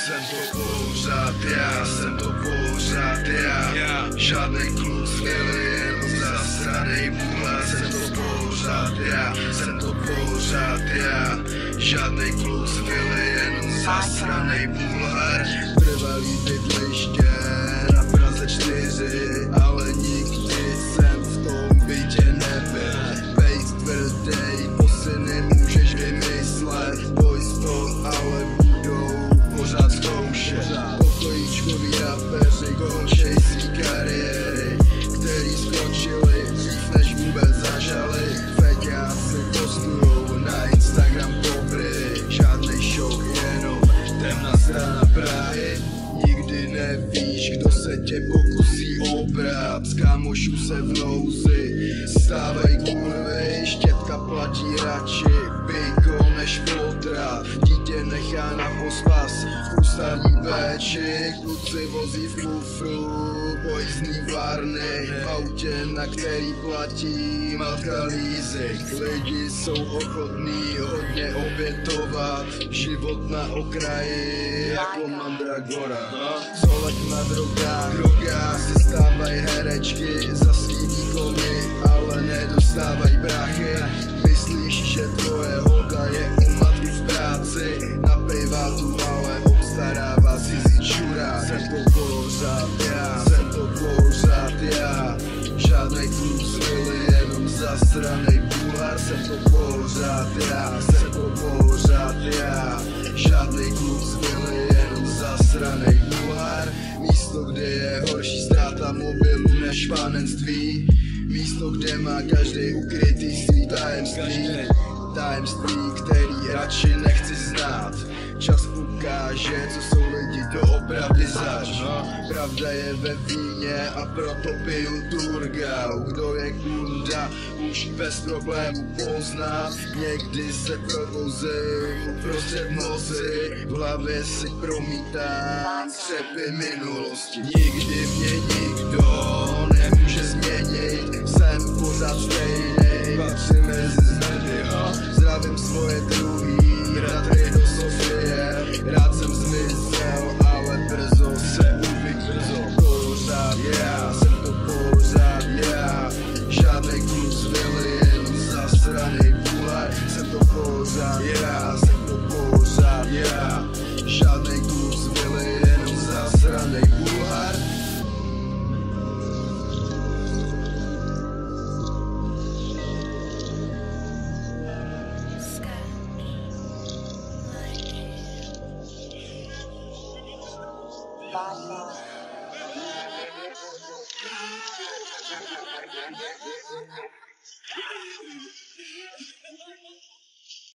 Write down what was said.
Jsem to pořád já, jsem to pořád já. Žádnej kluk z Philly, jenom zasranej mula. Jsem to pořád já, jsem to pořád já. Žádnej kluk z Philly, jenom zasranej mula. Trvalý bydliště na Praze 4, ale nikdy jsem v tom bytě nebyl. Bejt tvrdej, posy nemůžeš vymyslet. Boys to ale budou pořád zkoušet. Pokojíčkoví rapeři končej svý kariéry, který skončili dřív než vůbec začali. Feťáci postujou na Instagram pobry, žádnej show, jenom temná strana Prahy. Nikdy nevíš, kdo se tě pokusí obrat. Z kámošů se v nouzi stávají kurvy, štětka platí radši piko než fotra. Dítě nechá na pospas v ústavní péči, kluci vozí v kufru pojízdný varny, v autě, na který platí matka leasing. Lidi jsou ochotní hodně obětovat, život na okraji jako mandragora. Zolek na drogách se stávají herečky za svý výkony, ale nedostávají brachy. Myslíš, že tvoje holka je u matky v práci, na pivátu, ale obstarává cizí čurák. Jsem to pořád já, jsem to pořád já. Žádnej kluk z Philly, jenom zasranej bulhar. Jsem to pořád já, jsem to pořád já. Žádnej kluk z Philly, jenom zasranej bulhar. Místo, kde je horší ztráta mobilu než panenství. Místo, kde má každý ukrytý svý tajemství. Tajemství, který radši nechci znát. Čas ukáže, co jsou lidi doopravdy zač. Pravda je ve víně a proto piju Turgau. Kdo je kunda, už bez problémů pozná. Někdy se probouzím uprostřed noci, v hlavě si promítám střepy minulosti. Nikdy mě nikdo nemůže změnit, jsem pořád stejnej, patřím mezi zmrdy. Zdravím svoje druhý, bratry do Sofie. Rád jsem zmizel, ale brzo se uvidí. Pořád já, jsem to pořád já. Žádnej kluk z Philly, jenom zasranej bulhar. Jsem to pořád já, jsem to pořád já. Žádnej kluk z Philly, jenom zasranej bulhar. Bye.